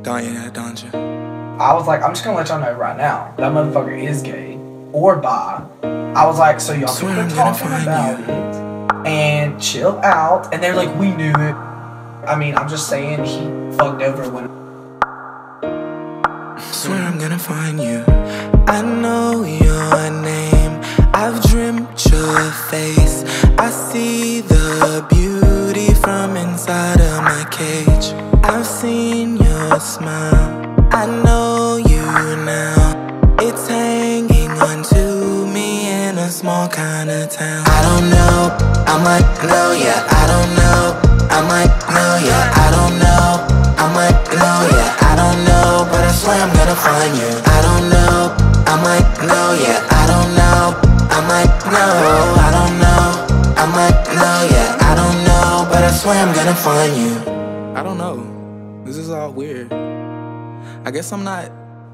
Donja. I was like, I'm just gonna let y'all know right now, that motherfucker is gay or bi. I was like, so y'all can quit talking about it and chill out. And they're like, we knew it. I mean, I'm just saying he fucked over when. Swear I'm gonna find you. I know your name, I've dreamt your face. I see the beauty from inside of my cage. I've seen your smile, I know you now. It's hanging onto me in a small kind of town. I don't know, I might know ya. I don't know, I might know ya. I don't know, I might know ya. I don't know, but I swear I'm gonna find you. I don't know, I might know ya. I don't know, I might know. I don't know, I might know ya. I don't know, but I swear I'm gonna find you. I don't know, this is all weird. I guess I'm not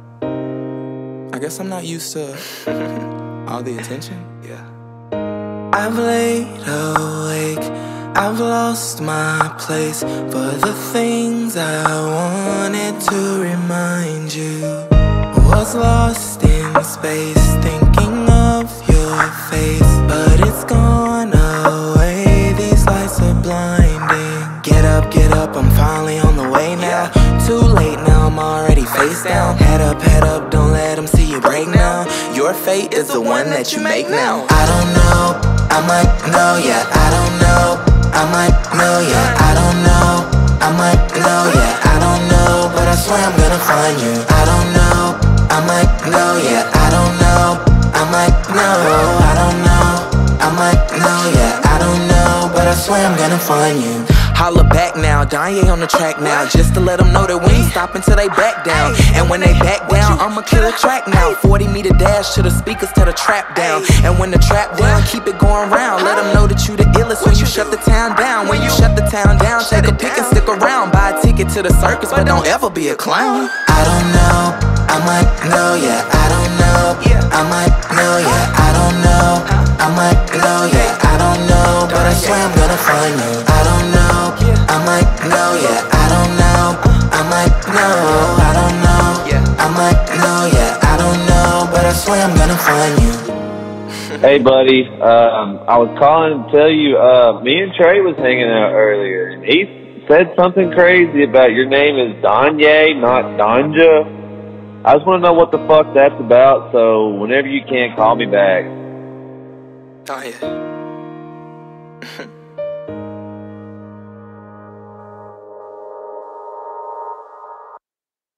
used to all the attention. Yeah. I've laid awake, I've lost my place for the things I wanted to remind you. Was lost in space, thinking of your face, but it's gone away, these lights are blinding. Get up, I'm finally on the way now. Too late now, I'm already face down. Head up, don't let them see you break now. Your fate is the one that you make now. I don't know, I might know ya. I don't know, I might know ya. I don't know, I might know ya. I don't know, but I swear I'm gonna find you. I don't know, I might know ya. I don't know, I might know. I don't know, I might know ya. I don't know, but I swear I'm gonna find you. Holla back now, Donye on the track now, just to let them know that we ain't stopping till they back down. And when they back down, I'ma kill a track now. 40-meter dash to the speakers, to the trap down. And when the trap down, keep it going round. Let them know that you the illest when you shut the town down. When you shut the town down, take a pick and stick around. Buy a ticket to the circus, but don't ever be a clown. I don't know, I might know ya. I don't know, I might know ya. I don't know, I might know ya. I don't know, but I swear I'm gonna find you. I don't know, I might know ya. I don't know, I might know. I don't know, I might know ya. I don't know, but I swear I'm gonna find you. Hey buddy, I was calling to tell you, me and Trey was hanging out earlier, and he said something crazy about your name is Donye, not Donja. I just want to know what the fuck that's about, so whenever you can, call me back. Donye.